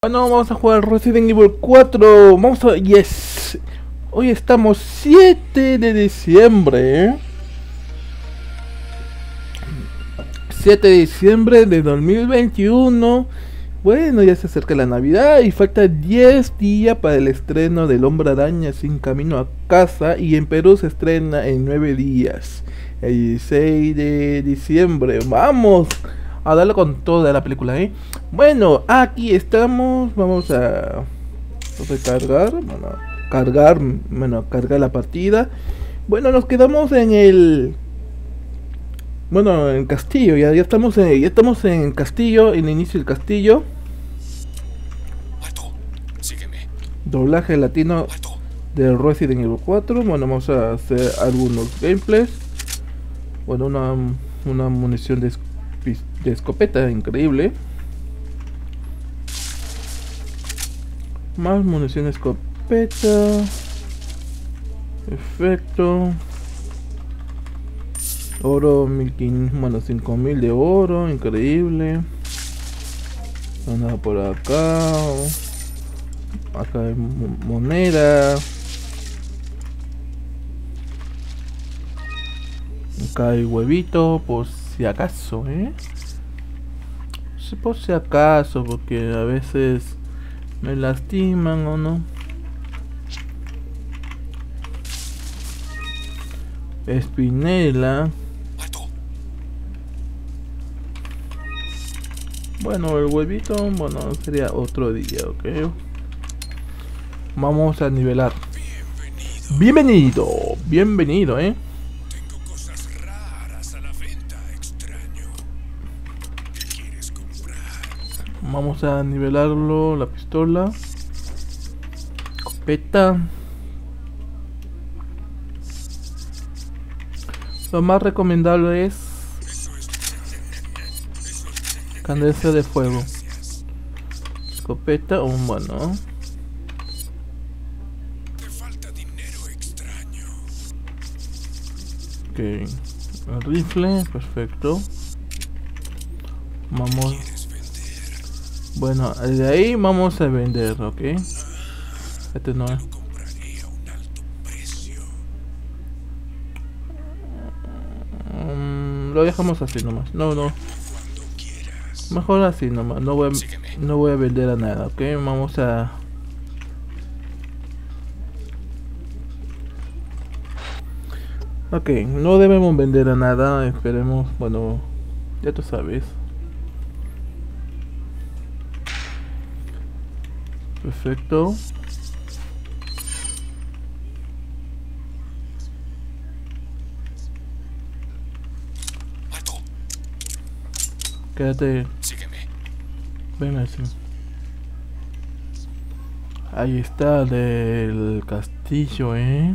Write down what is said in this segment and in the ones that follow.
no, vamos a jugar Resident Evil 4. Vamos a... Yes. Hoy estamos 7 de diciembre, ¿eh? 7 de diciembre de 2021. Bueno, ya se acerca la Navidad y falta 10 días para el estreno del Hombre Araña sin camino a casa. Y en Perú se estrena en 9 días, el 16 de diciembre. Vamos a darle con toda la película, ¿eh? Bueno, aquí estamos. Vamos a recargar. Cargar la partida. Bueno, nos quedamos en el... Bueno, en Castillo, ya estamos en el Castillo, en el inicio del Castillo. Alto, sígueme. Doblaje latino Alto. del Resident Evil 4. Bueno, vamos a hacer algunos gameplays. Bueno, una munición de escopeta, increíble. Más munición de escopeta. Perfecto. Oro 1500, bueno, 5000 de oro, increíble. Nada por acá. Acá hay moneda. Acá hay huevito, por si acaso, Sí, por si acaso, porque a veces me lastiman o no. Espinela. Bueno, el huevito, bueno, sería otro día, ok. Vamos a nivelar. Bienvenido, Tengo cosas raras a la venta, extraño. ¿Qué quieres comprar? Vamos a nivelarlo, la pistola. Escopeta. Lo más recomendable es candencia de fuego. Escopeta, bueno. Te falta dinero, extraño. Ok. El rifle, perfecto. Vamos. Bueno, de ahí vamos a vender, ok. Este no es. Lo compraré a un alto precio. Lo dejamos así nomás. No. Cuando quieras. Mejor así nomás. No voy a vender a nada, ok. Vamos a... Ok, no debemos vender a nada. Esperemos, bueno, ya tú sabes. Perfecto. Alto, Quédate. sígueme. Ven así. Ahí está del castillo,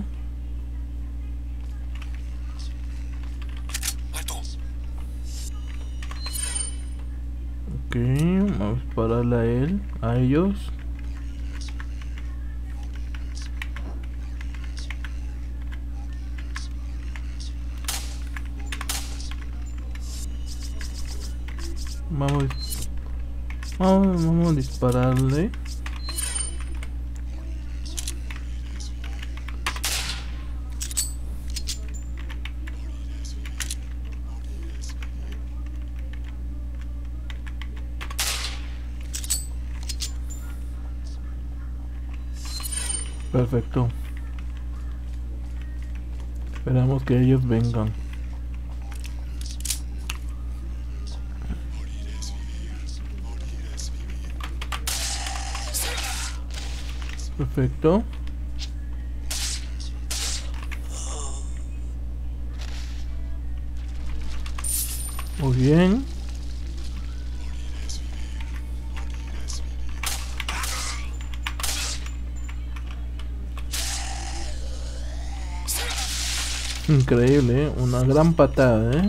Alto, Ok, vamos a pararle a él, a ellos. Vamos a dispararle. Perfecto. Esperamos que ellos vengan. Perfecto. Muy bien. Increíble, una gran patada,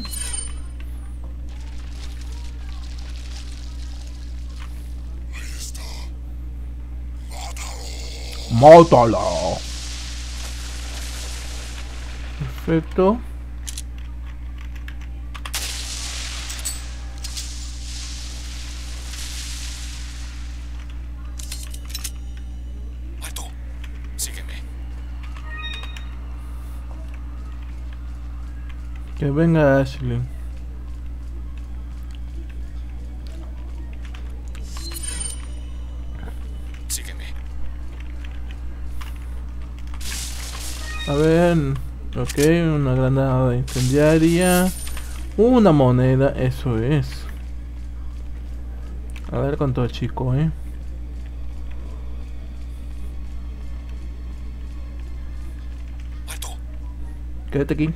¡Mátala! Perfecto. Que venga Ashley. Sígueme. A ver, ok, una granada incendiaria, una moneda, eso es. A ver con todo chico, Alto. Quédate aquí.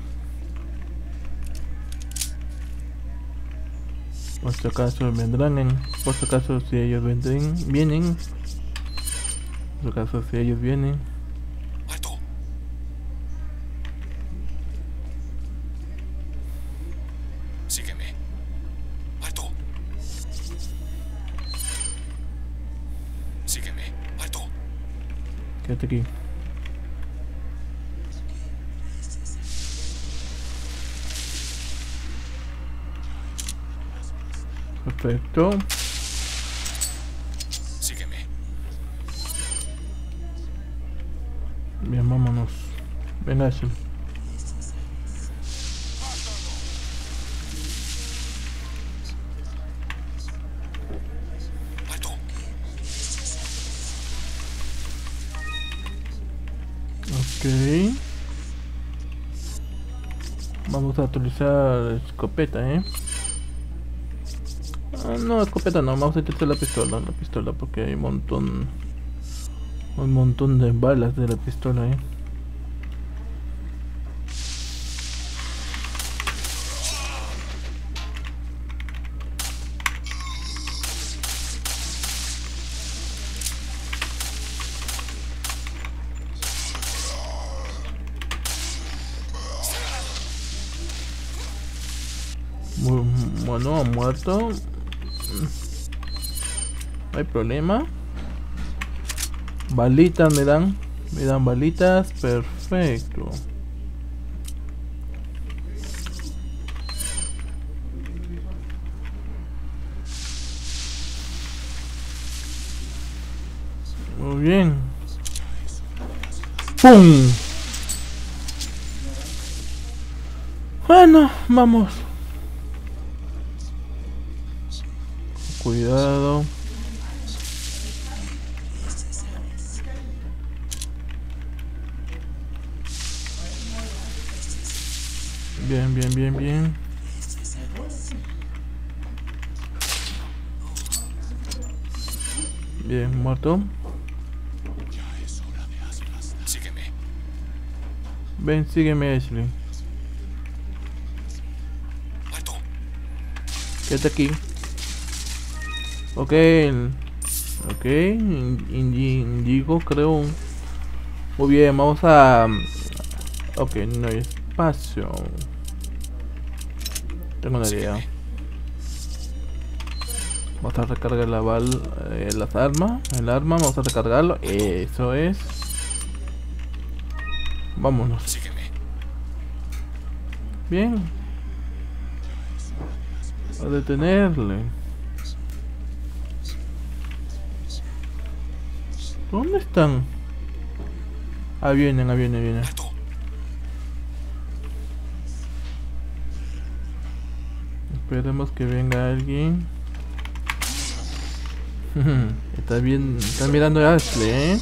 Por si acaso vendrán por si acaso si ellos vienen. Por si acaso si ellos vienen. Alto. Sígueme. Alto. Sígueme. Alto. Quédate aquí. Perfecto. Sígueme. Bien, vámonos. Venga, Ashley. Alto. Ok. Vamos a utilizar escopeta, no, escopeta no, vamos a utilizar la pistola porque hay un montón de balas de la pistola, Bueno, ha muerto. No hay problema. Balitas me dan balitas, perfecto. Muy bien. ¡Pum! Bueno, vamos. Cuidado. Bien, bien, bien, bien. Bien, muerto. Sígueme. Ven, sígueme, Ashley. Alto. Quédate aquí. Ok. Ok. Indigo, creo. Muy bien, vamos a... Ok, no hay espacio. Tengo una idea. Vamos a recargar las armas. El arma, vamos a recargarlo. Eso es. Vámonos. Sígueme. Bien. A detenerle. ¿Dónde están? Ah, vienen. Alto. Esperemos que venga alguien. Está bien, está mirando a Ashley,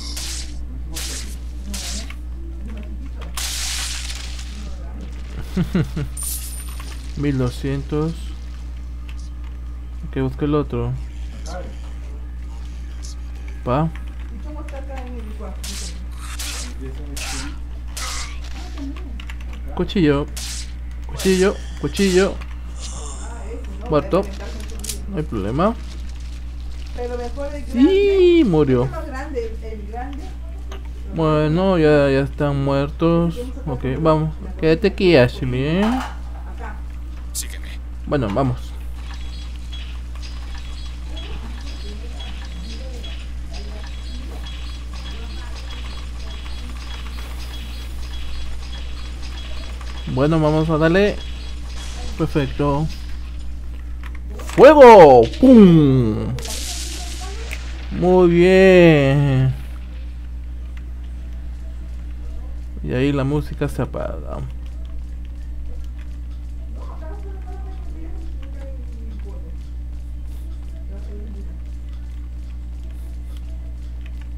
1200. Que busque el otro. Pa. Cuchillo. Muerto. No hay problema. Pero mejor el grande. Sí, murió. Más grande, el grande. Bueno, ya están muertos. Ok, vamos. Quédate aquí, Ashley, Acá. Sígueme. Bueno, vamos. Bueno, vamos a darle. Perfecto. ¡Fuego! ¡Pum! Muy bien. Y ahí la música se apaga.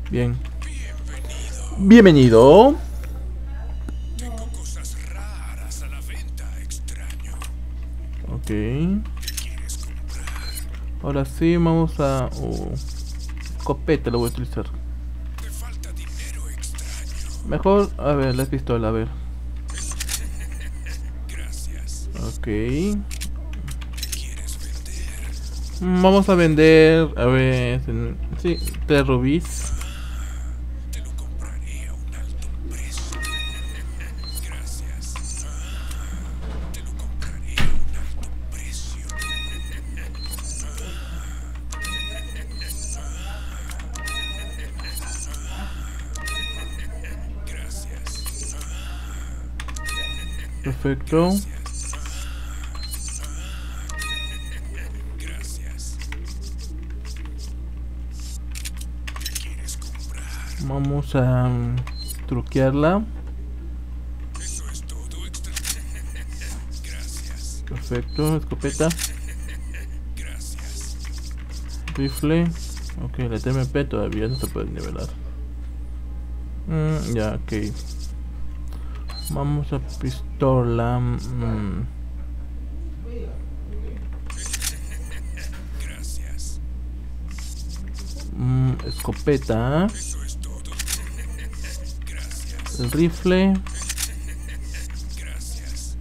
Bien. Bienvenido. Tengo cosas raras a la venta, extraño. Ok. ¿Qué quieres comprar? Ahora sí, vamos a... escopeta lo voy a utilizar. Te falta dinero, extraño. Mejor, a ver, la pistola, a ver. Gracias. Ok. ¿Qué quieres vender? Vamos a vender, a ver, sí, 3 rubíes. Te lo compraré a un alto precio. Gracias. Te lo compraré a un alto precio. Gracias. Perfecto. Gracias. ¿Qué quieres comprar? Vamos a truquearla. Eso es todo, extraño. Gracias. Perfecto, escopeta, Gracias. rifle. Ok, la TMP todavía no se puede nivelar. Ya, ok. Vamos a pistola. Gracias. Escopeta. Eso es todo. Gracias. El rifle. Gracias.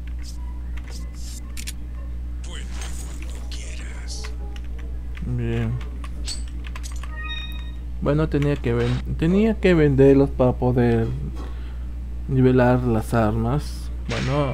Vuelve cuando quieras. Bien. Bueno, tenía que venderlos para poder nivelar las armas. Bueno,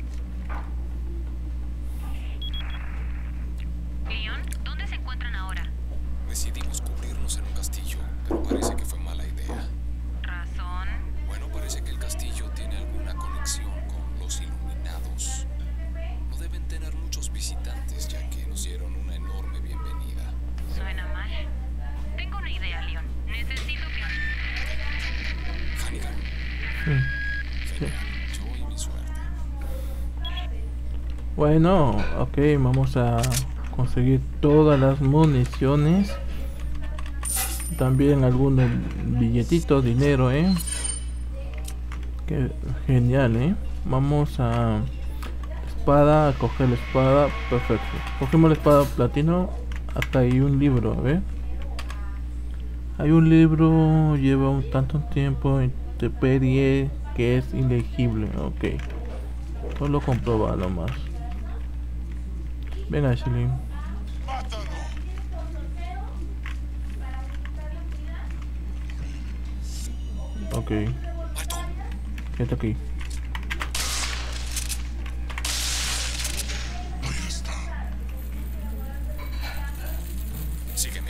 Leon, ¿dónde se encuentran ahora? Decidimos cubrirnos en un castillo, pero parece que fue mala idea. ¿Razón? Bueno, parece que el castillo tiene alguna conexión con los iluminados. No deben tener muchos visitantes, ya que nos dieron una enorme bienvenida. Suena mal. Tengo una idea, Leon. Necesito que... Hannibal, sí. yo y mi suerte. Bueno, ok, vamos a conseguir todas las municiones. También algunos billetitos, dinero, Qué genial, Vamos a espada, a coger la espada, perfecto. Cogemos la espada platino. Acá hay un libro, a ver. Hay un libro, lleva un tanto tiempo, intemperie, que es ilegible, ok. Solo comprobar nomás. Ven, Ashley. Ok, ¡Alto! quédate aquí. Sígueme.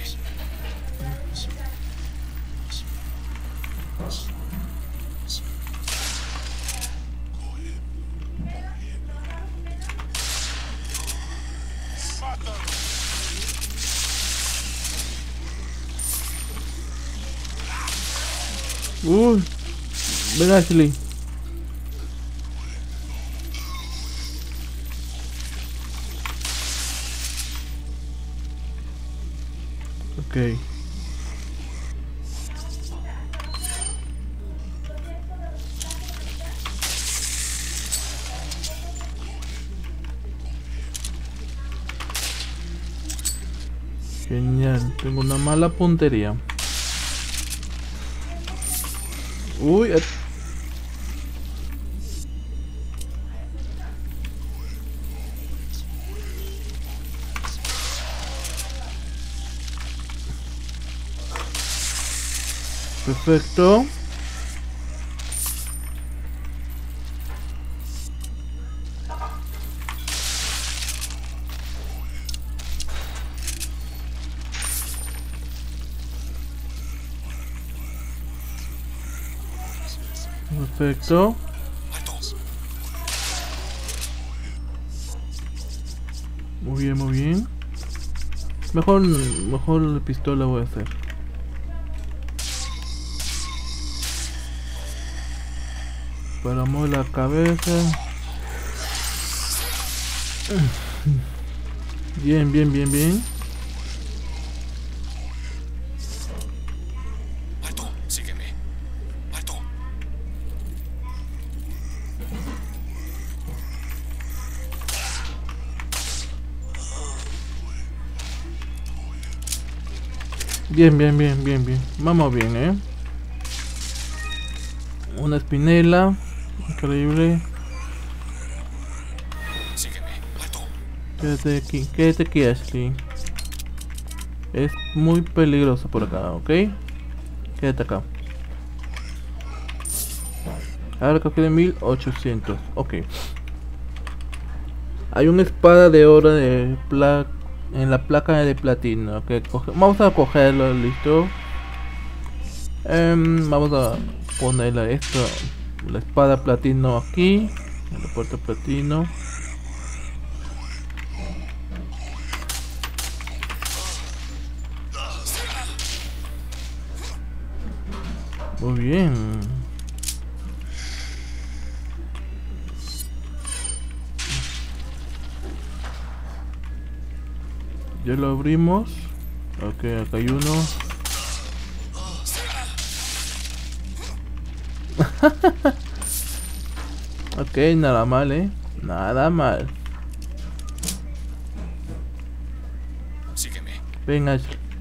Uy, ven, Ashley. Ok. Genial, tengo una mala puntería. Uy, perfecto. Perfecto. ¡Alto! Muy bien, muy bien. Mejor la pistola voy a hacer. Paramos la cabeza. Bien, bien, bien. ¡Alto! Bien, bien, bien, bien, bien. Vamos bien, Una espinela. Increíble. Sígueme. Alto. Quédate aquí, Ashley. Es muy peligroso por acá, ¿ok? Quédate acá. Ahora creo que de 1800. Ok. Hay una espada de oro en la placa de platino. Okay, vamos a cogerlo, listo. Vamos a ponerle esto, la espada platino aquí. La puerta platino. Muy bien. Ya lo abrimos. Ok, acá hay uno. Ok, nada mal, nada mal. Sígueme. Venga.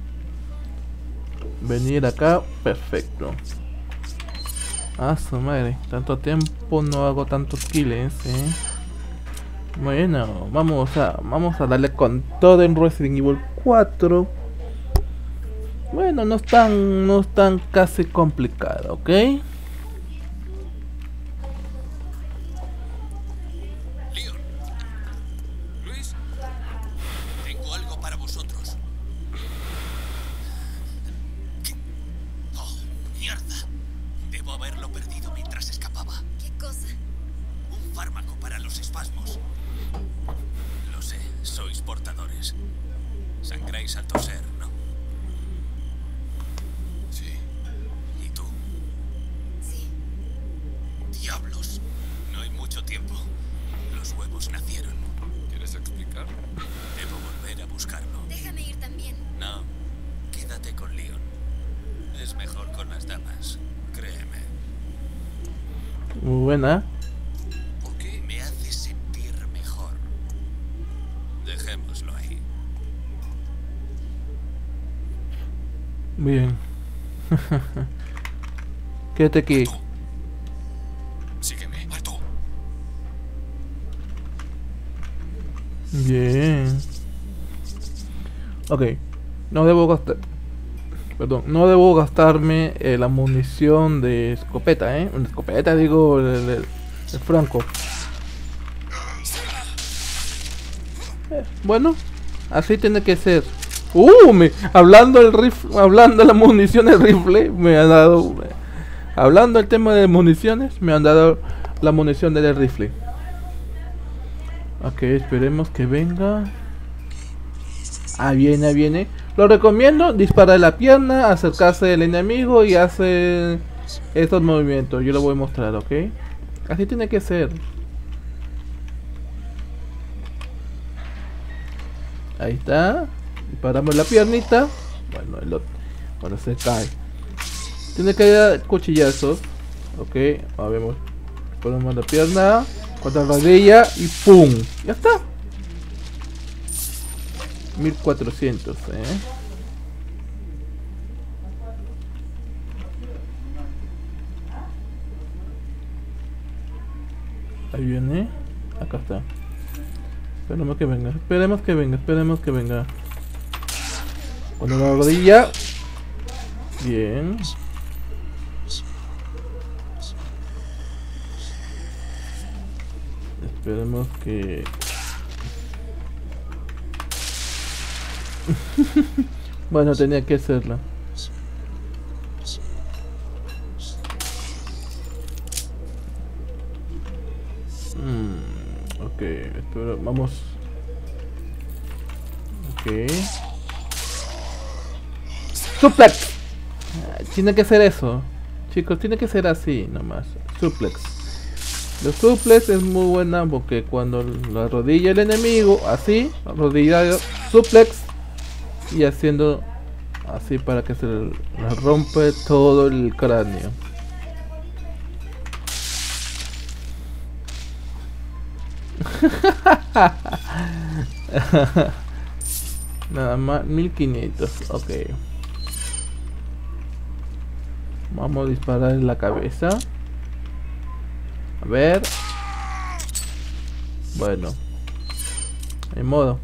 Venir acá, perfecto. Ah, su madre, tanto tiempo no hago tantos kills, Bueno, vamos a darle con todo en Resident Evil 4. Bueno, no es tan casi complicado, ¿ok? Leon. Luis. Tengo algo para vosotros. ¿Qué? Oh, mierda. Debo haberlo perdido mientras escapaba. ¿Qué cosa? Un fármaco para los espasmos. Lo sé, sois portadores. Sangráis al toser, ¿no? Sí. ¿Y tú? Sí. Diablos. No hay mucho tiempo. Los huevos nacieron. ¿Quieres explicar? Debo volver a buscarlo. Déjame ir también. No. Quédate con Leon. Es mejor con las damas. Créeme. Muy buena. ¿Por qué? Me hace sentir mejor. Dejémoslo ahí. Bien. Quédate aquí. Alto. Sígueme. Alto. Bien. Ok. No debo gastar. Perdón, no debo gastarme la munición de escopeta, Una escopeta, digo, el franco. Bueno, así tiene que ser. Hablando el rifle, hablando de la munición del rifle, me ha dado. Hablando del tema de municiones, me han dado la munición del rifle. Ok, esperemos que venga. Ah, viene. Lo recomiendo, dispara la pierna, acercarse al enemigo y hace estos movimientos. Yo lo voy a mostrar, ¿ok? Así tiene que ser. Ahí está. Disparamos la piernita. Bueno, el otro. Cuando se cae. Tiene que dar cuchillazos. Ok, ahora vemos. Ponemos la pierna. Contra la rodilla y ¡pum! Ya está. 1400, Ahí viene. Acá está. Esperemos que venga. Con la rodilla. Bien. Esperemos que... Bueno, tenía que hacerlo. Ok, espero, vamos. Ok. Suplex. Tiene que ser eso. Chicos, tiene que ser así nomás. Suplex. Los suplex es muy buena porque cuando la rodilla el enemigo, así, rodilla, suplex, y haciendo así para que se le rompe todo el cráneo. Nada más 1500, ok. Vamos a disparar en la cabeza. A ver. Bueno. En modo.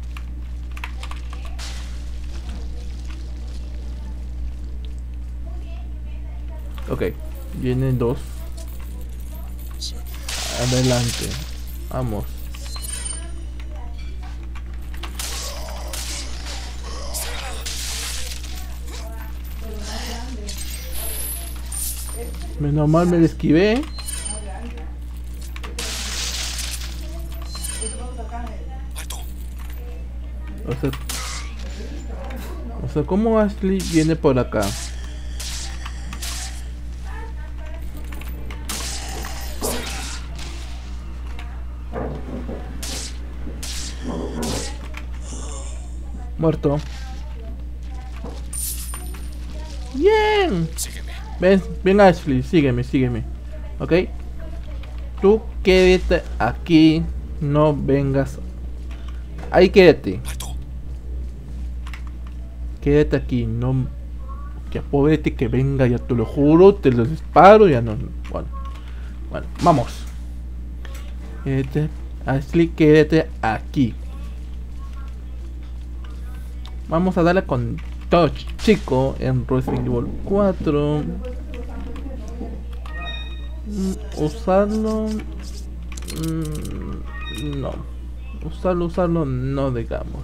Ok. Vienen dos. Adelante. Vamos. Menos mal me la esquivé. ¡Alto! O sea, ¿cómo Ashley viene por acá? Muerto. Bien. Sígueme. Ven Ashley, sígueme. Ok. Tú quédate aquí. No vengas. Ahí quédate. ¡Alto! Quédate aquí. No. Que apóbrete que venga, ya te lo juro. Te lo disparo. Ya no. Bueno, vamos. Quédate. Ashley, quédate aquí. Vamos a darle con todo, chico, en Resident Evil 4. Usarlo. No. Usarlo no, digamos.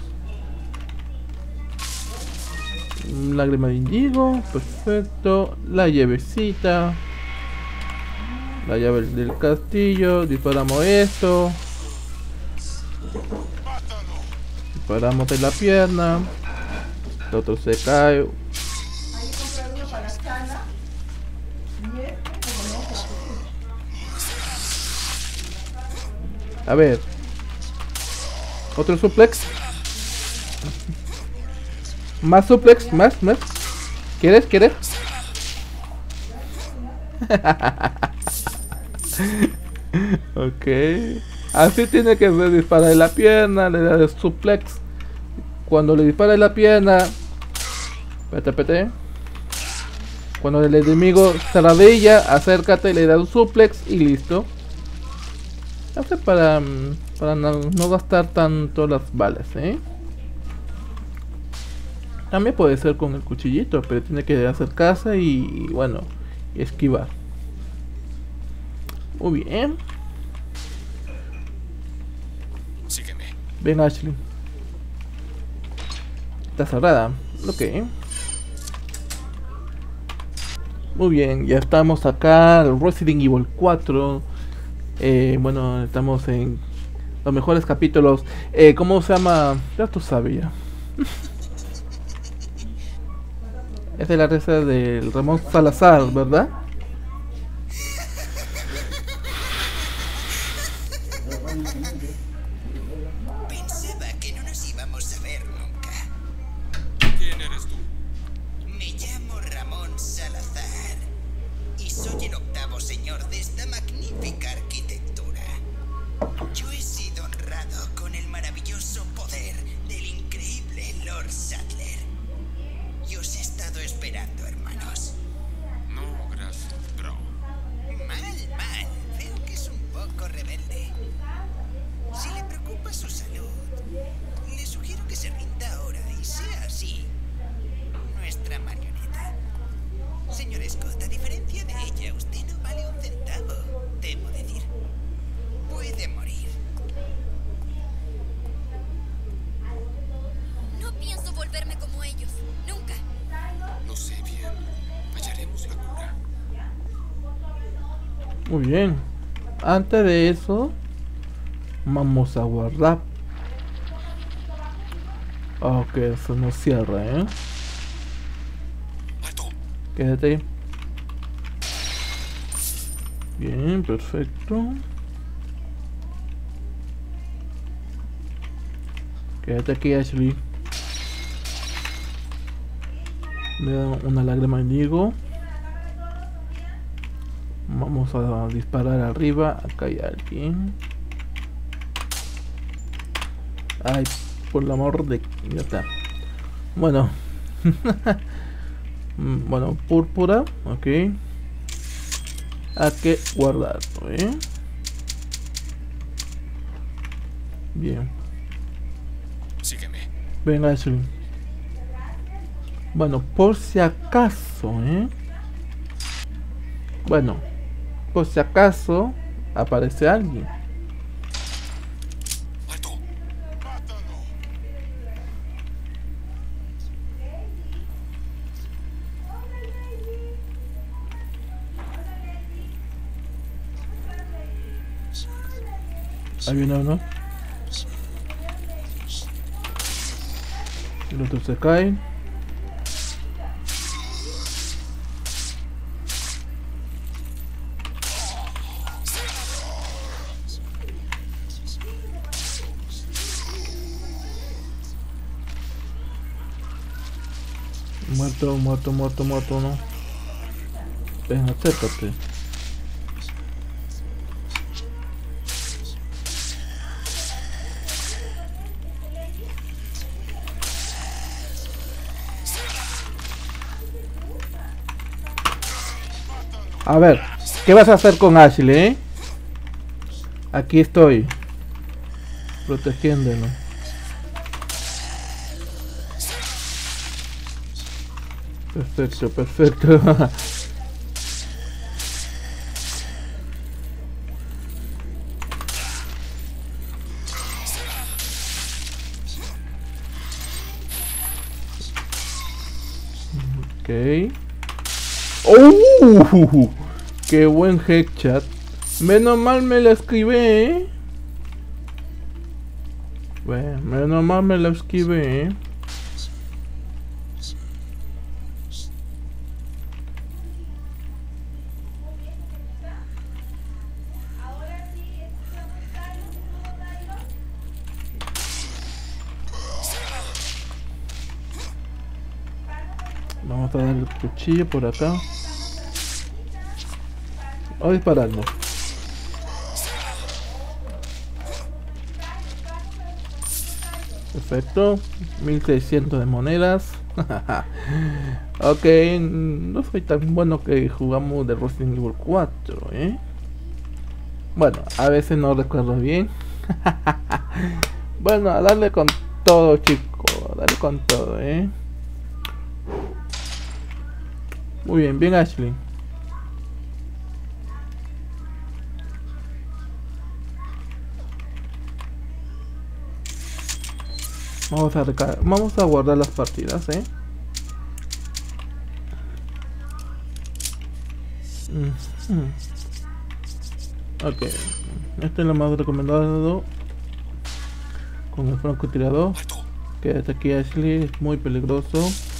Lágrima de indigo. Perfecto. La llavecita. La llave del castillo. Disparamos esto. Disparamos en la pierna. El otro se cae. Hay que comprar uno para Chana. Y como no, A ver. Otro suplex. Más suplex, más. ¿Quieres? Ok. Así tiene que ser, disparar en la pierna, le da el suplex. Cuando le dispara en la pierna. Espérate. Cuando el enemigo se arrodilla, acércate, le da un suplex y listo. Hace para no gastar tanto las balas, También puede ser con el cuchillito, pero tiene que acercarse y bueno, esquivar. Muy bien. Sígueme. Ven Ashley. Está cerrada. Ok. Muy bien, ya estamos acá, Resident Evil 4. Bueno, estamos en los mejores capítulos. ¿Cómo se llama? Ya tú sabías. Es de la reza del Ramón Salazar, ¿verdad? Pensaba que no nos íbamos a ver nunca. ¿Quién eres tú? Me llamo Ramón Salazar y soy el octavo señor de esta magnífica arquitectura. Yo he sido honrado con el maravilloso poder del increíble Lord Sattler. Y os he estado esperando, hermanos. No, gracias, bro. Mal. Veo que es un poco rebelde. Si le preocupa su salud, le sugiero que se rinda ahora y sea así nuestra marioneta. Señor Scott, a diferencia de ella, usted no vale un centavo, temo decir. Puede morir. No pienso volverme como ellos. Nunca. Lo sé bien. Hallaremos la cura. Muy bien. Antes de eso, vamos a guardar. Ok, eso no cierra, ¡Alto! Quédate ahí. Bien, perfecto. Quédate aquí, Ashley. Me da una lágrima de indigo. Vamos a disparar arriba. Acá hay alguien. Ay, por el amor de... Ya está. Bueno. Bueno, púrpura, ok. Hay que guardarlo, Bien. Sígueme. Venga, Ashley. Bueno, por si acaso, Bueno, por si acaso aparece alguien. ¡Alto! Ahí viene uno. El otro se cae. Muerto, no. Ven, acércate. A ver, ¿qué vas a hacer con Ashley, Aquí estoy, protegiéndolo. Perfecto. Ok. ¡Oh! ¡Qué buen headshot! Menos mal me la esquivé, Bueno, menos mal me la esquivé, Vamos a dar el cuchillo por acá. Voy a dispararlo. Perfecto. 1600 de monedas. Ok, no soy tan bueno que jugamos de Resident Evil 4, Bueno, a veces no recuerdo bien. Bueno, a darle con todo, chicos. A darle con todo, Muy bien, bien, Ashley. Vamos a guardar las partidas, Ok, este es lo más recomendado con el francotirador. Quédate aquí, Ashley, es muy peligroso.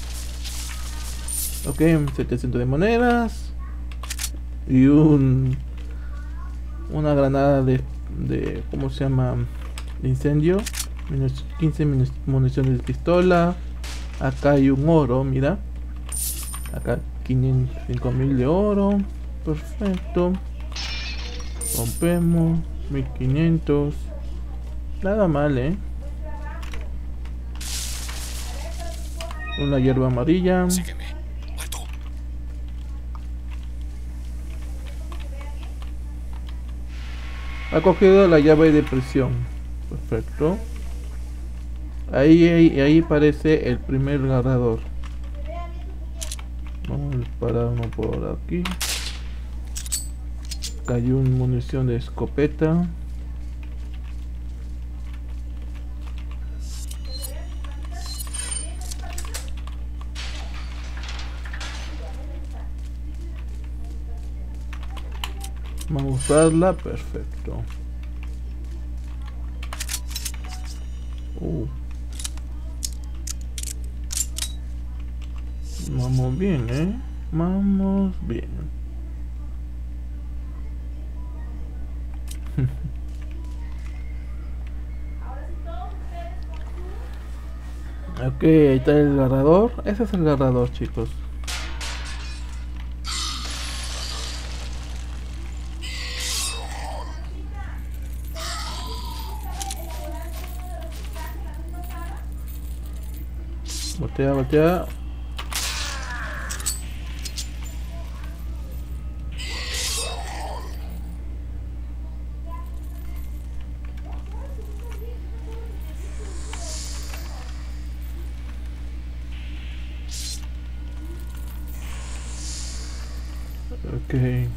Ok, 700 de monedas y una granada de ¿cómo se llama? De incendio. 15 municiones de pistola. Acá hay un oro, mira. Acá 5000 de oro. Perfecto. Rompemos 1500. Nada mal, Una hierba amarilla. Sígueme. ¡Alto! Ha cogido la llave de prisión. Perfecto. Ahí aparece el primer ganador. Vamos a disparar uno por aquí. Cayó una munición de escopeta. Vamos a usarla, perfecto. Vamos bien, Vamos bien. Ok, ahí está el agarrador. Ese es el agarrador, chicos. Voltea. Ok.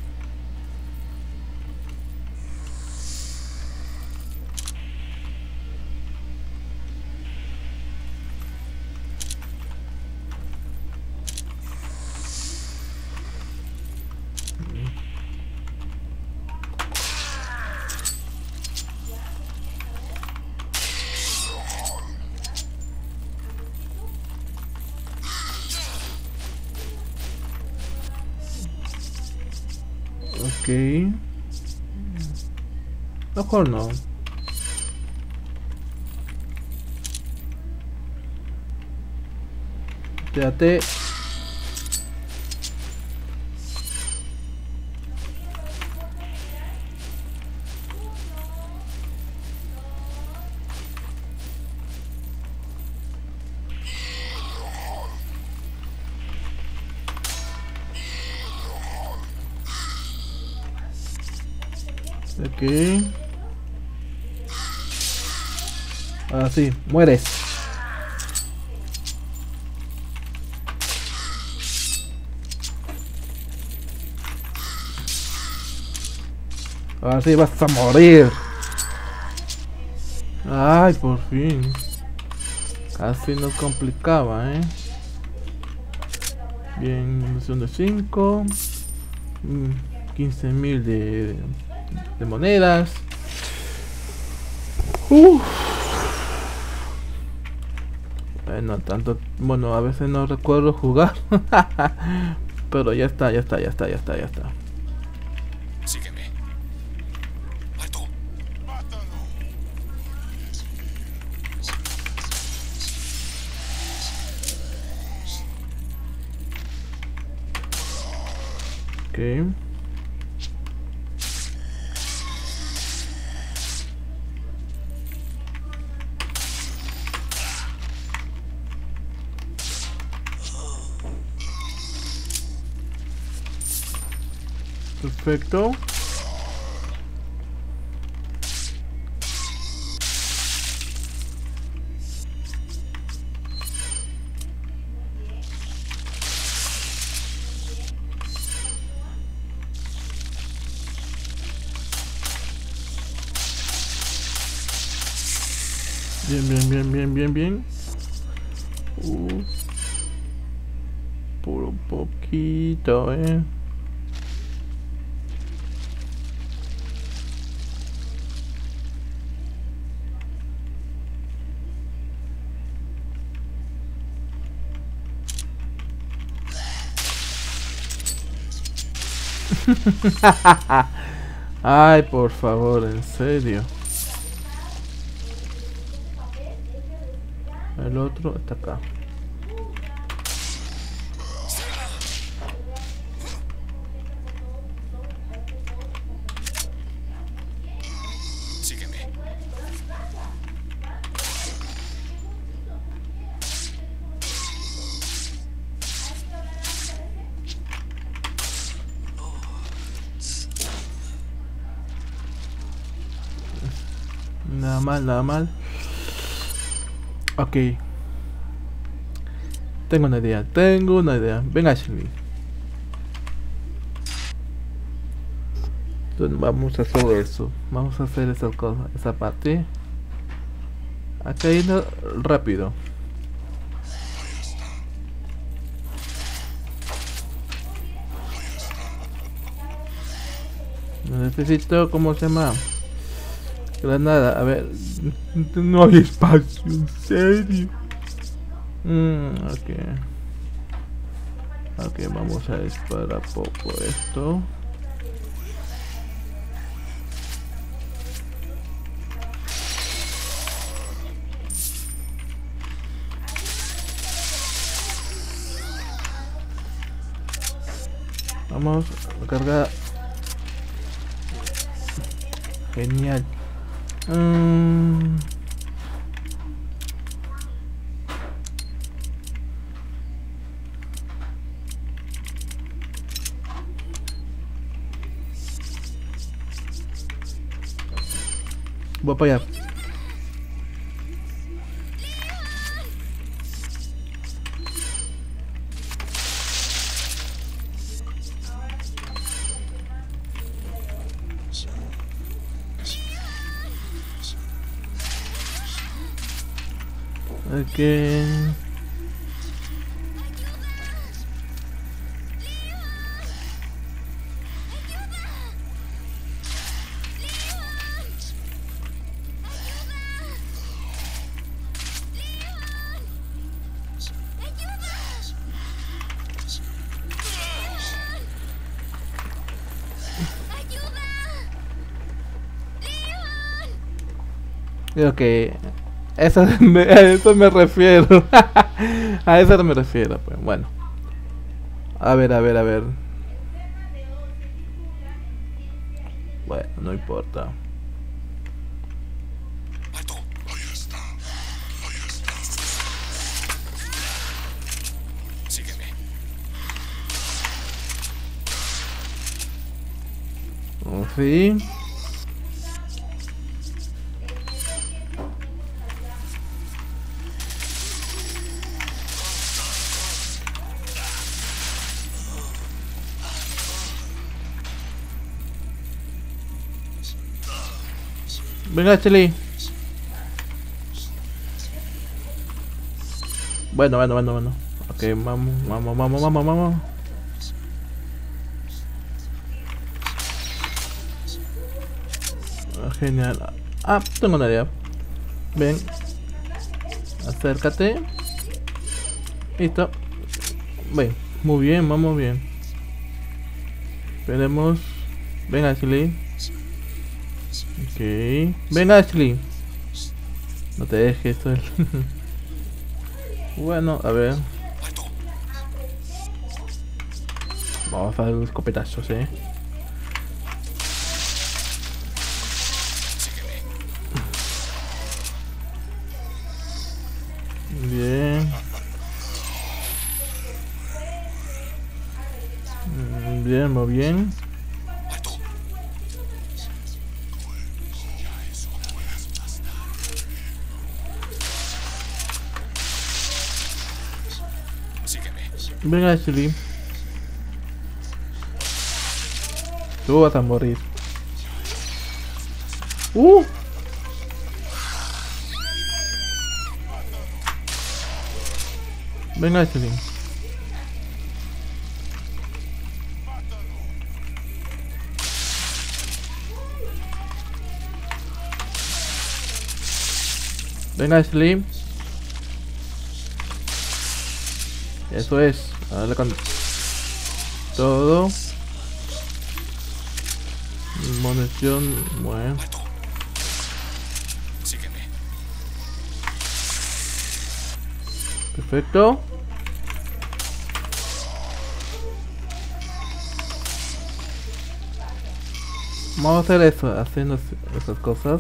Ok. Mejor no. Espérate. Ok. Ahora sí, mueres. Ahora sí vas a morir. Ay, por fin. Casi nos complicaba, Bien, misión de 5. 15.000 de monedas. No tanto, bueno, a veces no recuerdo jugar. Pero ya está. Sígueme. ¡Alto! Ok. Perfecto. Bien. Por un poquito, Ay, por favor, en serio. El otro está acá. Sígueme. Nada mal. Ok. Tengo una idea. Venga, Ashley. Entonces vamos a hacer eso. Vamos a hacer esa cosa, esa parte. Acá hay rápido. Necesito, ¿cómo se llama? Granada, a ver. No hay espacio, en serio. Ok, vamos a disparar poco esto. Vamos a cargar. Genial. Voy para allá. Ok. Creo que a eso me refiero. A eso me refiero, pues bueno. A ver. Bueno, no importa. ¡Alto! Ahí está. Sígueme. Sí. Venga, Chili. Bueno. Ok, vamos. Genial. Ah, tengo una idea. Ven. Acércate. Listo. Ven. Muy bien, vamos bien. Esperemos. Venga, Chili. Ok. Venga, Ashley. No te dejes. Bueno, a ver. Vamos a hacer los escopetazos, Bien. Bien, muy bien. Venga, Ashley. Tú vas a morir. Venga, Ashley. Venga, Ashley. Eso es. Dale con todo. Munición. Bueno. Sígueme. Perfecto. Vamos a hacer eso, haciendo esas cosas.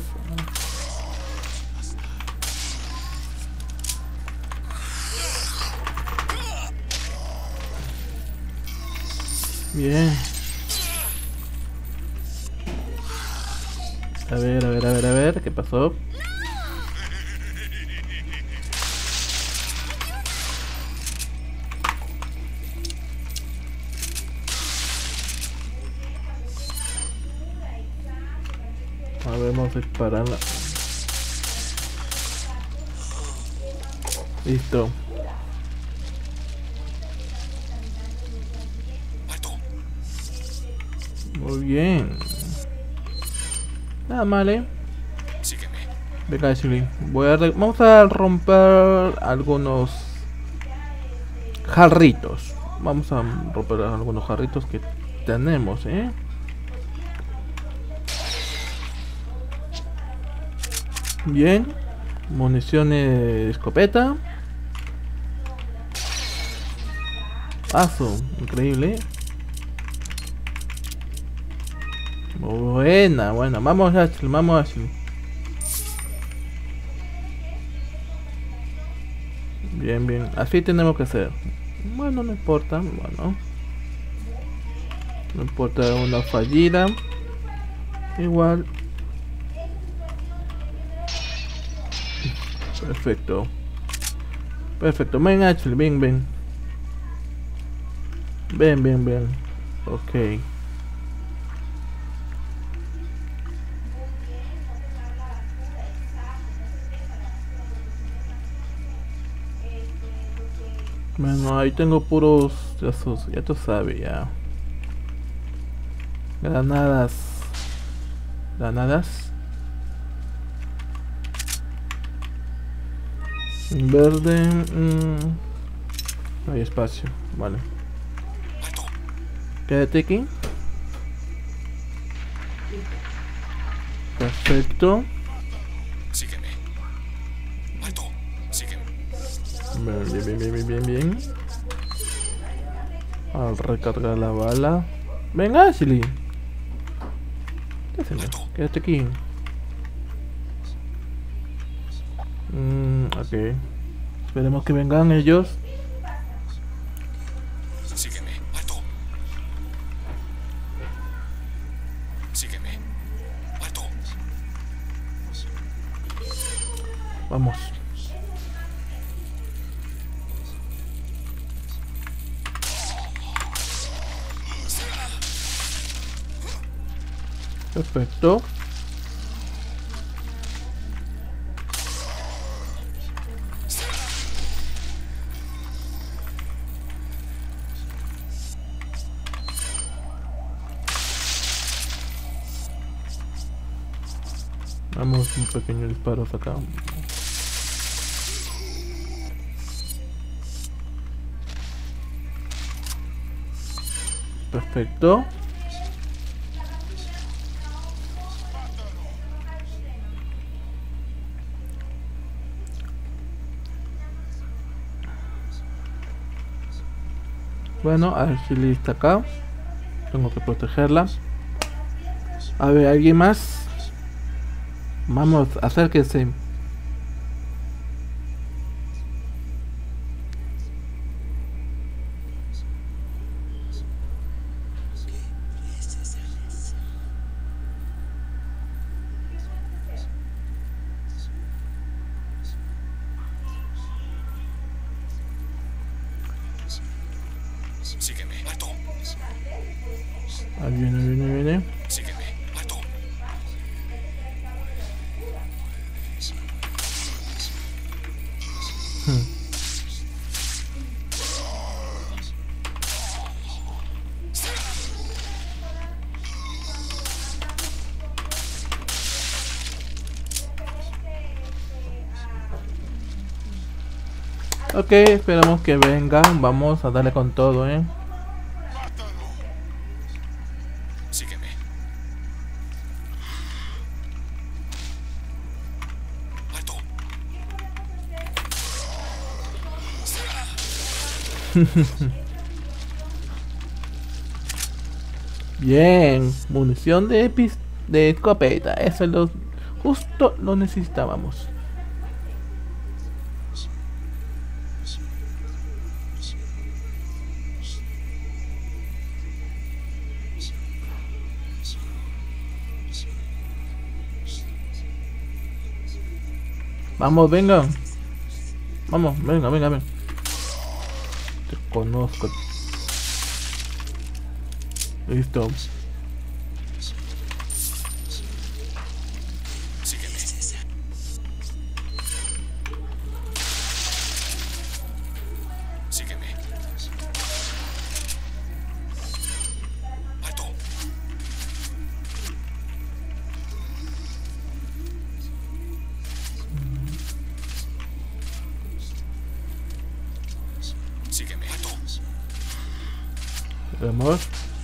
Bien. A ver, ¿qué pasó? A ver, vamos a dispararla. Listo. Muy bien. Nada mal, Sígueme. Venga, Ashley. Vamos a romper algunos jarritos. Vamos a romper algunos jarritos que tenemos, Bien. Municiones de escopeta. Paso, increíble. Buena. Vamos, Ashley. Bien. Así tenemos que hacer. Bueno, no importa. No importa una fallida. Igual. Perfecto. Ven, Ashley. Ven. Ok. Bueno, ahí tengo puros, ya tú sabes, ya. Granadas. Granadas. En verde. No hay espacio, vale. ¡Alto! Quédate aquí. Perfecto. Sígueme. ¡Alto! Sígueme. Bien. Al recargar la bala. Venga, Ashley. ¿Qué hacen? Quédate aquí. Ok. Esperemos que vengan ellos. Sígueme. ¡Alto! Sígueme. ¡Alto! Vamos. Perfecto. Damos un pequeño disparo acá. Perfecto. Bueno, Ashley está acá. Tengo que protegerla. A ver, ¿alguien más? Vamos, acérquense. Sígueme. ¡Alto! Ahí viene. Sígueme. ¡Alto! Ok, esperamos que vengan. Vamos a darle con todo, Sígueme. ¡Alto! Bien, munición de escopeta. Eso es lo justo lo necesitábamos. Vamos, venga. Vamos, venga. Te conozco. Listo. Sígueme. Sígueme. ¡Alto! Sígueme. ¡Alto! Vemos.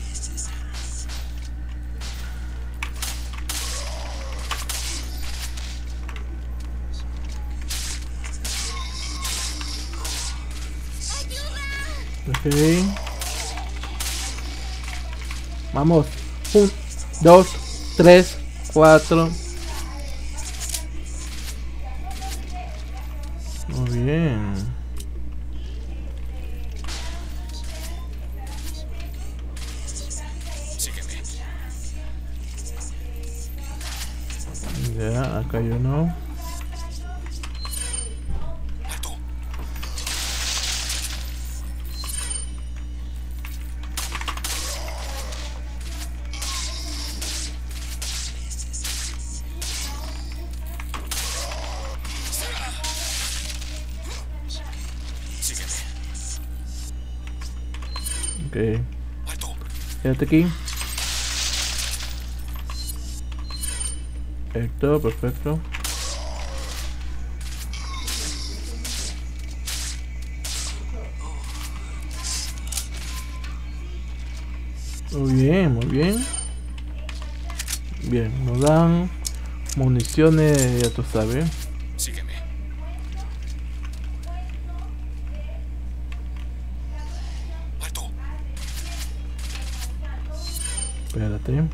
Ok. Vamos. 1, 2, 3, 4. Muy bien. Sígueme. Ya, acá hay uno. ¡Alto! Sígueme. Ok. ¡Alto! Quédate aquí. Perfecto, perfecto. Muy bien, muy bien. Bien, nos dan municiones, ya tú sabes. Sígueme. ¡Alto! Espérate.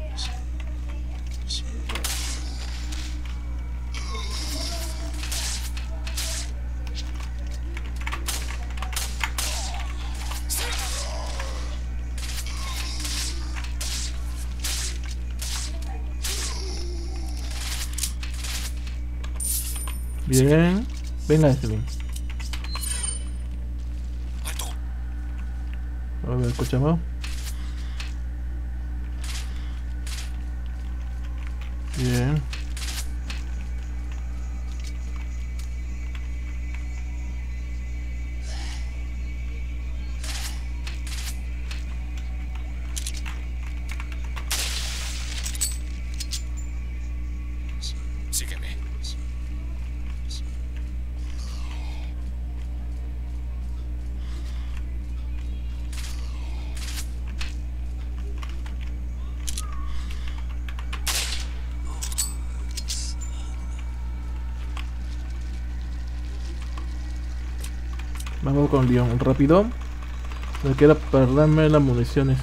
Bien. Venga, Evelyn. ¡Alto! A ver, escuchamos. Bien. Sígueme. Vamos con Leon. Rápido. No quiero perderme las municiones.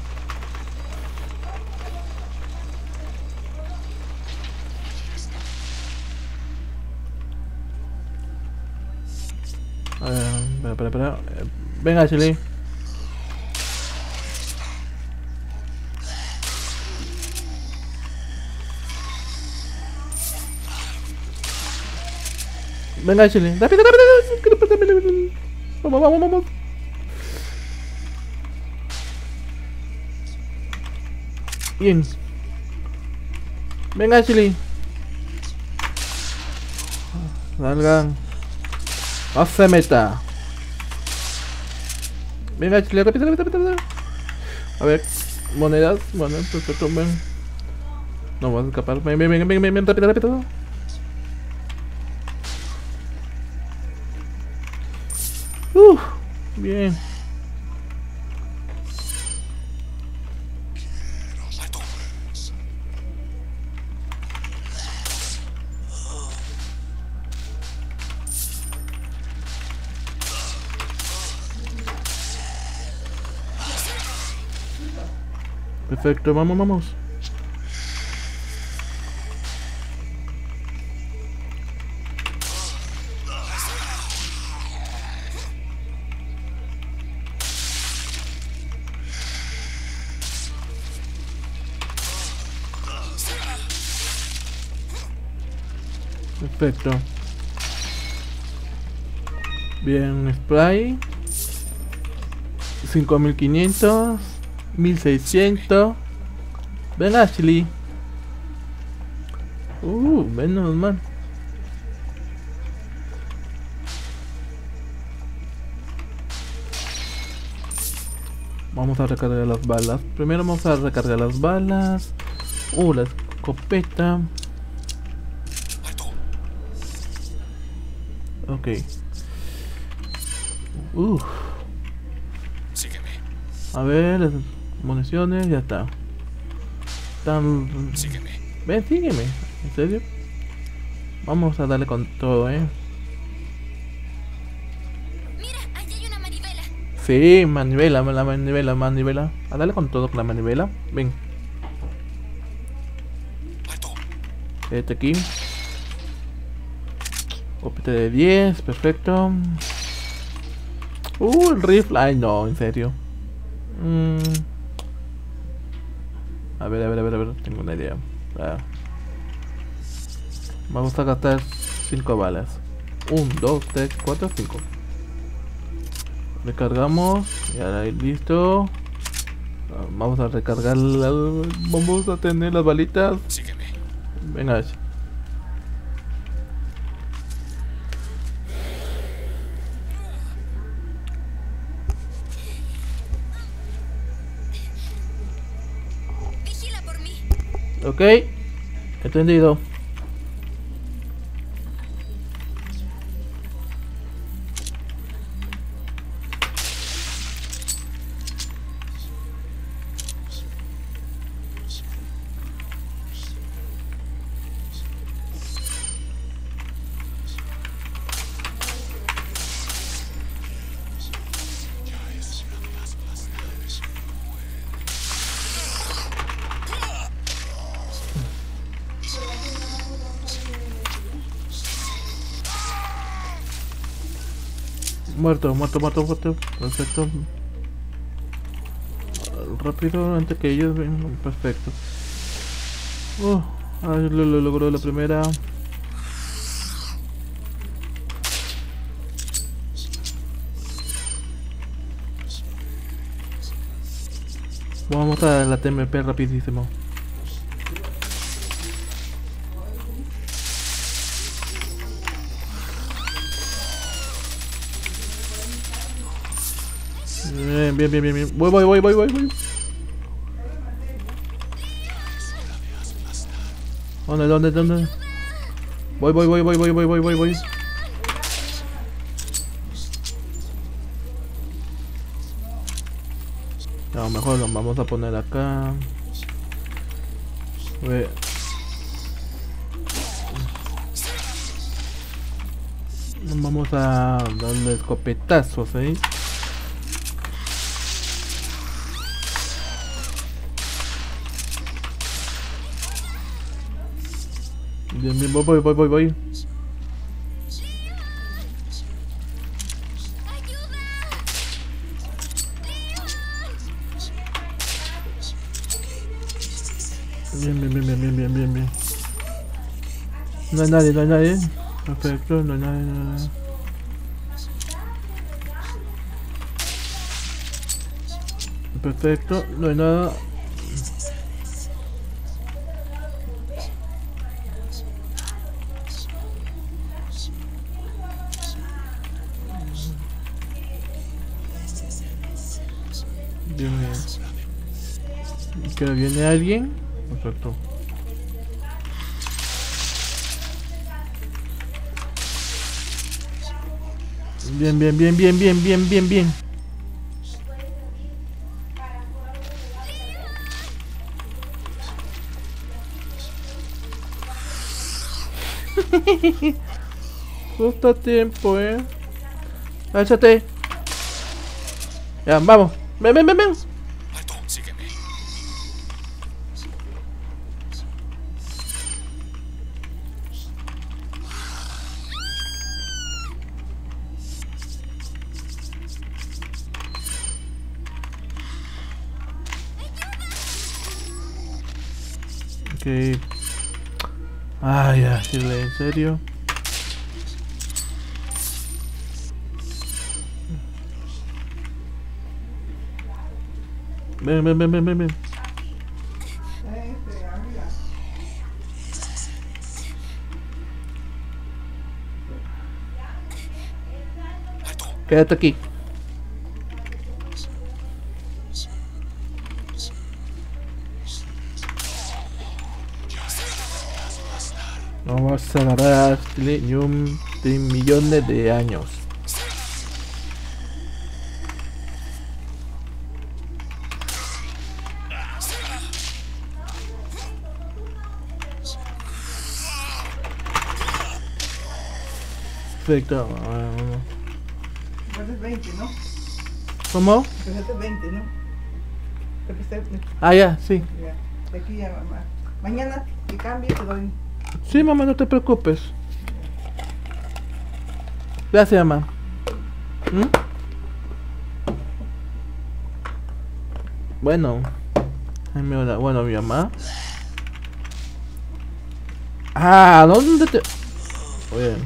A ver, espera. Venga, Ashley. Venga, Ashley. Rápido. Vamos. Bien. Venga, Ashley. Salgan. No se meta. Venga, Ashley, rápido. A ver, monedas. Bueno, perfecto, ven. No vas a escapar. Ven, rápido. Bien. ¡Alto! Perfecto, vamos. Perfecto. Bien, spray. 5500. 1600. Ven, Ashley. Menos mal. Vamos a recargar las balas. Primero vamos a recargar las balas. La escopeta. ¡Alto! Ok. Sígueme. A ver, las municiones, ya está. Sígueme. Ven, sígueme. ¿En serio? Vamos a darle con todo, Mira, allí hay una manivela. Sí, manivela. A darle con todo con la manivela. Ven, ¡Alto! este aquí. Copete de 10, perfecto. El rifle. Ay, no, en serio. A ver, tengo una idea. Vamos a gastar 5 balas. 1, 2, 3, 4, 5. Recargamos. Y ahora listo. Vamos a recargar. Vamos a tener las balitas. Sígueme. Venga. Ok, entendido. Muerto. Perfecto. Rápido antes que ellos vengan. Perfecto. Lo logró la primera. Vamos a la TMP rapidísimo. Bien. Voy. ¿Dónde? Voy. No, mejor lo vamos a poner acá. Vamos a darle escopetazos, Bien, voy. Bien. No hay nadie. Perfecto, no hay nadie. Perfecto, no hay nada. Bien. ¿Que viene alguien? Perfecto. Bien. Justo a tiempo, Échate. Ya, vamos. Ven. Alto, sígueme. Ok. Ay, Shirley, ¿en serio? Ven. Arriba. Alto. Quédate aquí. No vas a agarrar ni un millones de años. Perfecto. Entonces 20, ¿no? ¿Cómo? Empezaste 20, ¿no? Ya, sí. Ya. De aquí ya, mamá. Mañana que cambie te doy. Sí, mamá, no te preocupes. Gracias, mamá. Bueno. Bueno, mi mamá. ¿Dónde te...? Oye.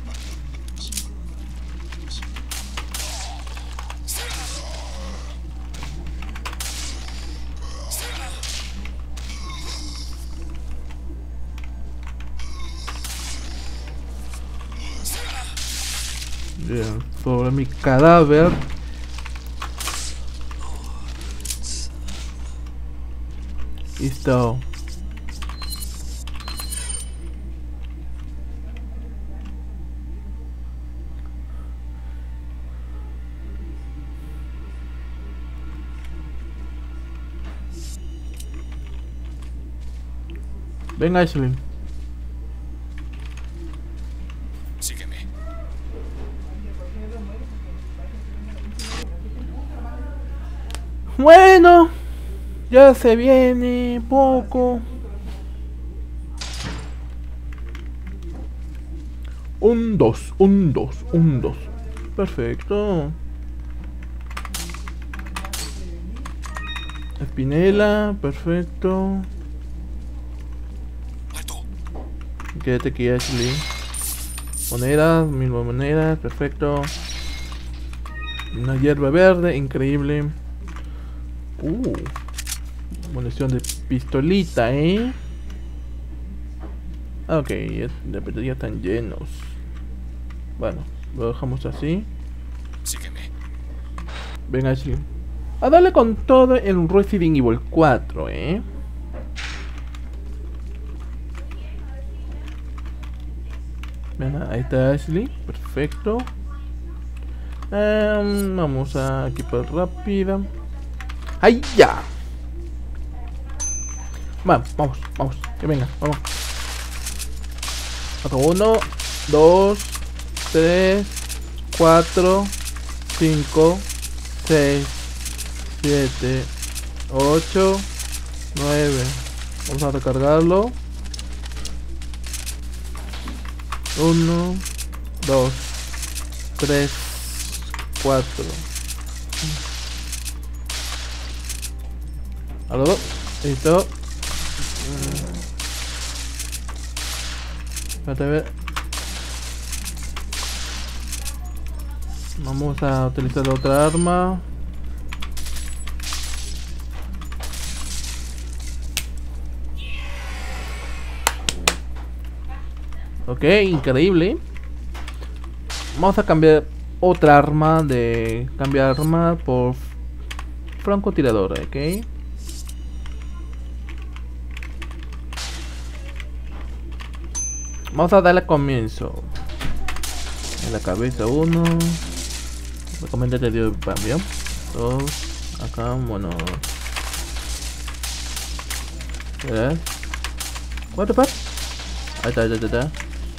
Bien, sobre mi cadáver. Listo. Venga, Ashley. Sígueme. Bueno, ya se viene poco. Un 2. Perfecto. Espinela, perfecto. ¡Alto! Quédate aquí, Ashley. Monedas, 1000 monedas, perfecto. Una hierba verde, increíble. Munición de pistolita, Ok, ya están llenos. Bueno, lo dejamos así. Sígueme. Venga, Ashley. A darle con todo en Resident Evil 4, Venga, ahí está Ashley. Perfecto. Vamos a equipar rápida. ¡Ahí ya! Vamos. Que venga, vamos. Acá 1, 2, 3, 4, 5, 6, 7, 8, 9. Vamos a recargarlo. 1, 2, 3, 4. ¿Algo? Listo. Espérate a ver. Vamos a utilizar la otra arma. Ok, increíble. Vamos a cambiar otra arma de... Cambiar arma por francotirador, ok. Vamos a darle comienzo. En la cabeza 1. Recomendate de cambio. 2. Acá, bueno. ¿Ves? What the fuck? Ahí está.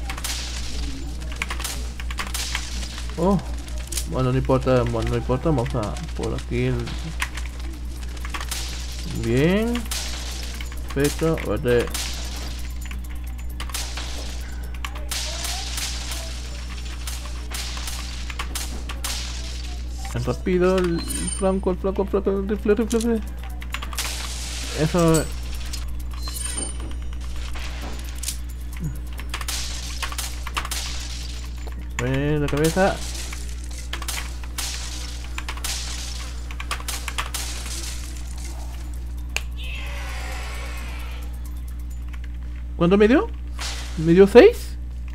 Oh. Bueno, no importa, vamos a por aquí. Bien. Perfecto. Vale. Rápido, el flanco, el rifle. Eso. La cabeza. ¿Cuánto me dio? ¿Me dio 6?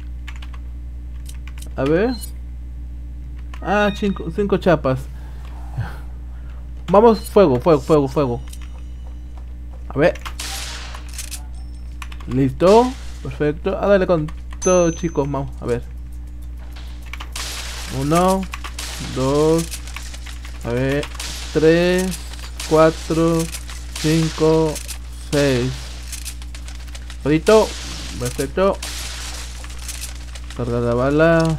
A ver. Ah, 5 chapas. Vamos, fuego. A ver. Listo. Perfecto. A darle con todo, chicos. Vamos, a ver. 1, 2. A ver. 3, 4, 5, 6. Jodito. Perfecto. Carga la bala.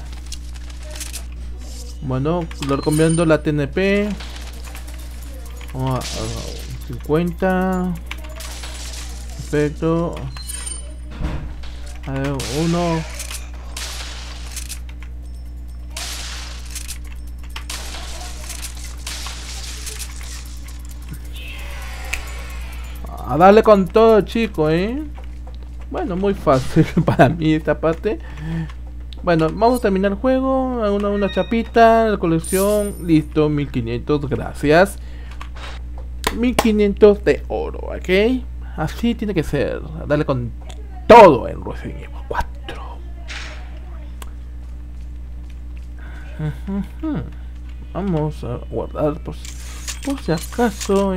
Bueno, lo recomiendo la TNP. Vamos a 50. Perfecto. A ver, 1. A darle con todo, chicos, Bueno, muy fácil para mí esta parte. Bueno, vamos a terminar el juego. Una chapita, la colección. Listo, 1500, gracias. 1500 de oro, ¿ok? Así tiene que ser. Darle con todo en Resident Evil 4. Vamos a guardar por si acaso,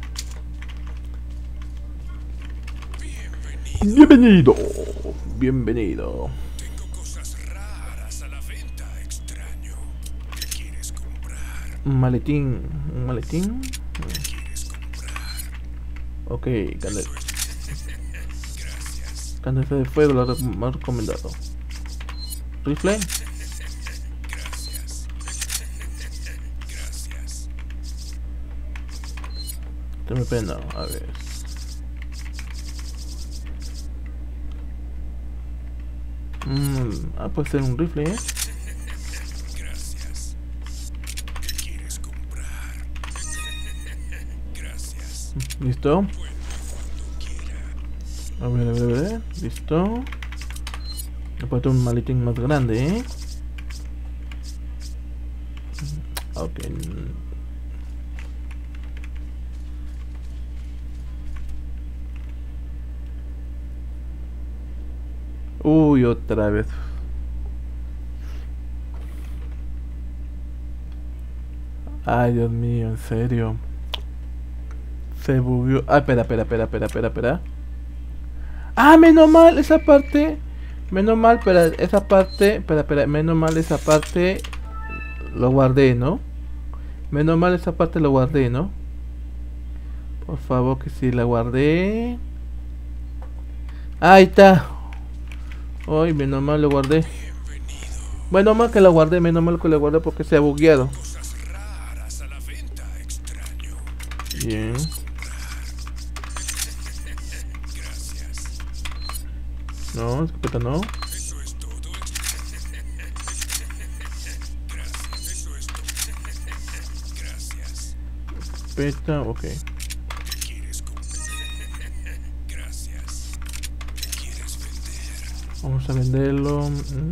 Bienvenido. Tengo cosas raras a la venta, extraño. ¿Qué quieres comprar? Un maletín. ¿Qué quieres comprar? Ok, gané. Gracias. Canasta de fuego, lo más recomendado. Rifle. Gracias. Gracias. Dame pena, a ver. Puede ser un rifle, Gracias. ¿Qué quieres comprar? Gracias. ¿Listo? Vuelvo cuando quiera. A ver. ¿Listo? Me puedo un maletín más grande, Ok. Uy, otra vez. Ay, Dios mío, en serio. Se bugueó. Ah, espera. Ah, menos mal esa parte. Menos mal, pero esa parte. Espera. Menos mal esa parte. Lo guardé, ¿no? Menos mal esa parte lo guardé, ¿no? Por favor, que sí la guardé. Ahí está. Ay, menos mal lo guardé. Menos mal que lo guardé, porque se ha bugueado. Cosas raras a la venta, extraño. Bien. Gracias. No, escopeta no. Eso es todo. Gracias. Eso es todo. Gracias. Escopeta, ok. ¿Qué quieres comprar? Gracias. ¿Qué quieres vender? Vamos a venderlo.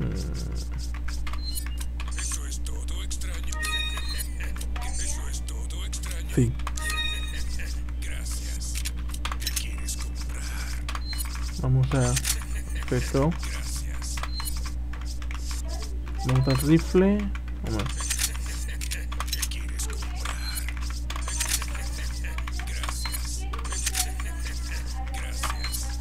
Eso es todo, extraño. Eso es todo, extraño. Sí. Gracias. ¿Qué quieres comprar? Vamos a. Perfecto. Gracias. Vamos al rifle. Vamos. ¿Qué quieres comprar? Gracias. Gracias.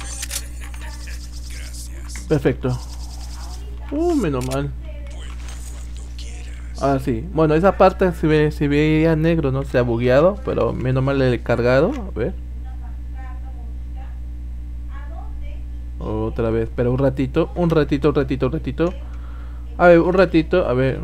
Gracias. Perfecto. Menos mal. Vuelvo cuando quieras. Ahora sí. Bueno, esa parte se veía negro, no se ha bugueado, pero menos mal le he cargado. A ver. Otra vez, pero un ratito. A ver, un ratito, a ver.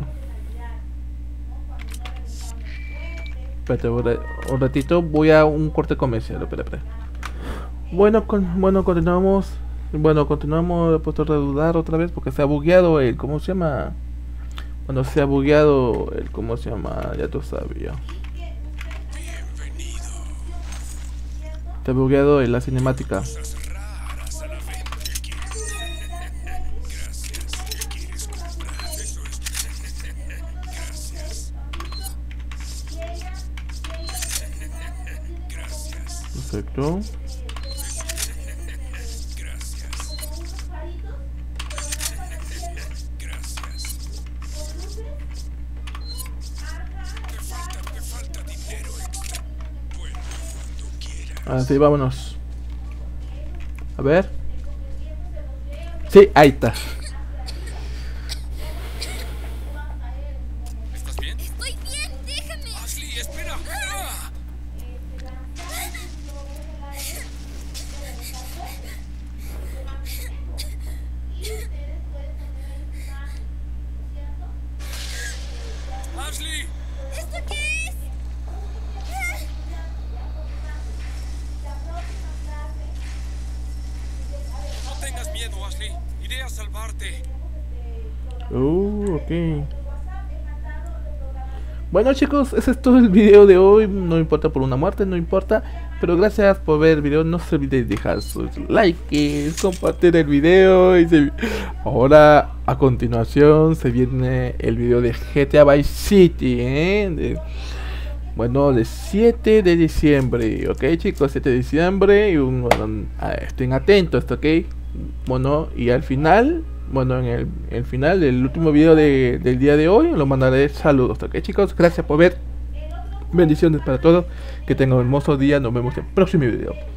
Espérate, un ratito, voy a un corte comercial, espera. Bueno, continuamos. He puesto a redudar otra vez porque se ha bugueado el, ¿cómo se llama? Bueno, se ha bugueado el, ¿cómo se llama? Ya tú sabías. Bienvenido. Se ha bugueado en la cinemática. Cosas raras a la venta. ¿Qué quieres? Gracias. ¿Qué quieres comprar? Eso es. Gracias. Gracias. Perfecto. Gracias. Me falta dinero extra. Vuelvo cuando quieras. Ahora sí, vámonos. A ver. Sí, ahí está. ¿Estás bien? Estoy bien, déjame. Ashley, espera. ¡Ah! Ashley. ¿Esto qué es? No tengas miedo, Ashley. Iré a salvarte. Ok. Bueno, chicos, ese es todo el video de hoy. No importa por una muerte, no importa. Pero gracias por ver el video. No se olviden de dejar sus likes, compartir el video. Ahora, a continuación, se viene el video de GTA Vice City, bueno, de 7 de diciembre. Ok, chicos, 7 de diciembre. Y estén atentos, ok. Bueno, y al final, bueno, en el final del último video del día de hoy, lo mandaré saludos. Ok, chicos, gracias por ver. Bendiciones para todos. Que tengan un hermoso día. Nos vemos en el próximo video.